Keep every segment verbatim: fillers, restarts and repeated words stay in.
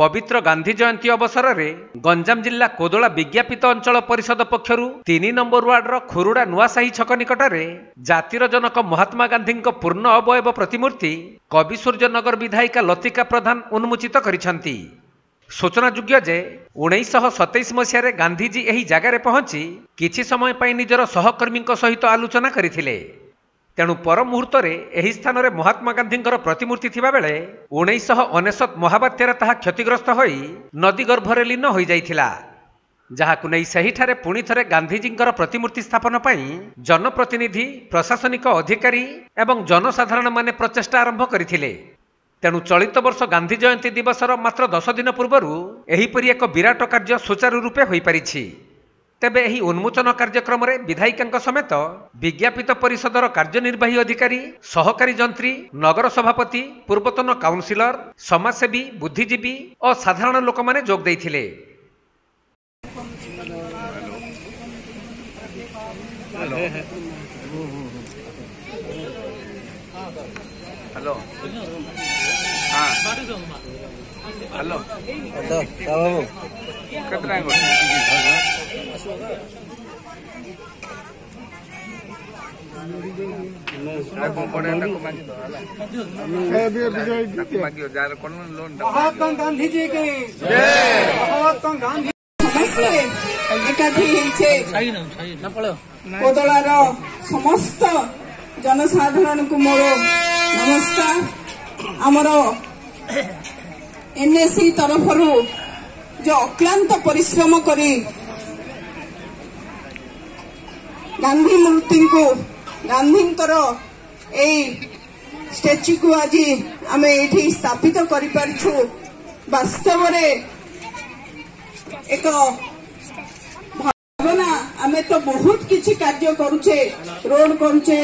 पवित्र गांधी जयंती अवसर में गंजाम जिला कोदोला विज्ञापित अंचल परिषद पक्षरु तीन नंबर वार्डर खुरुड़ा नुआसाही छक निकटरे जातिर जनक महात्मा गांधी पूर्ण अवयव प्रतिमूर्ति कवि सूर्यनगर विधायिका लतिका प्रधान उन्मोचित करिसेंती। सूचनायोग्य जे उन्नीस सतैश मसीह गांधीजी एही जगार पहुंची किछि समय पाई निजर सहकर्मी सहित आलोचना करथिले। तेणु पर मुहूर्त में स्थान में महात्मा गांधी प्रतिमूर्ति थिबा बेले उन्नीस अनेशत महाबात्यार ताहा क्षतिग्रस्त होई नदी गर्भरे लीन हो जाइथिला, जहाकु नै सेहिठारे पुणी थरे गांधीजी प्रतिमूर्ति स्थापन पई जनप्रतिनिधि प्रशासनिक अधिकारी एवं जनसाधारण माने प्रचेष्टा आरंभ करथिले। तेणु चलित वर्ष गांधी जयंती दिवसर मात्र दस दिन पूर्व एहीपरि एक विराट कार्य सुचारू रूपे होई परिछि। तेबे एही उन्मोचन कार्यक्रम में विधायिका समेत विज्ञापित परिषदर कार्यनिर्वाही अधिकारी, सहकारी जंत्री, नगर सभापति, पूर्वतन काउंसिलर, समाजसेवी, बुद्धिजीवी और साधारण लोक माने जोग देइथिले। हेलो हां हेलो हेलो कितना महात्मा गांधी जी के महात्मा गांधी कोदलार समस्त जनसाधारण को मोर नमस्कार। आमर एनएससी तरफ जो अक्लांत परिश्रम करी गांधी मूर्ति को गांधी स्टैच्यू को आज आम ये स्थापित कर वास्तव एक भावना आम तो बहुत किसी कार्य करुचे, रोड करुचे,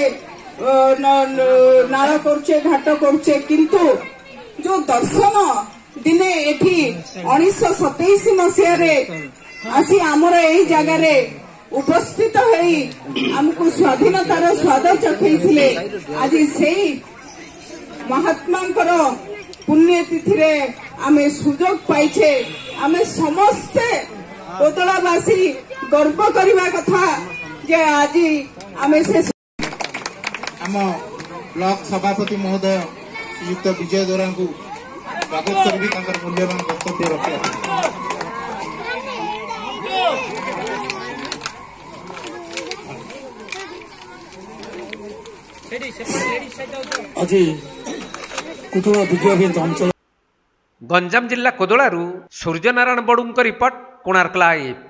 नाल करुचे, घाट करुचे, किंतु जो दर्शन दिने एठी उन्नीस सतैश मसीह आसी आमर यही जगार उपस्थित होई हमको स्वाधीनतार स्वाद चखैथिले। आज से महात्मा पुण्यतिथि रे आमे सुजोग पाइछे। आमे समस्ते कोदलावासी गर्व करबा कथा जे आज आमे से आम ब्लॉक सभापति महोदय युक्त विजय दोरा को स्वागत करबी तांकर मूल्यवान वक्तव्य रखे। गंजाम जिला कोदोलारू सूर्यनारायण बड़ू रिपोर्ट, कोणार्क लाइव।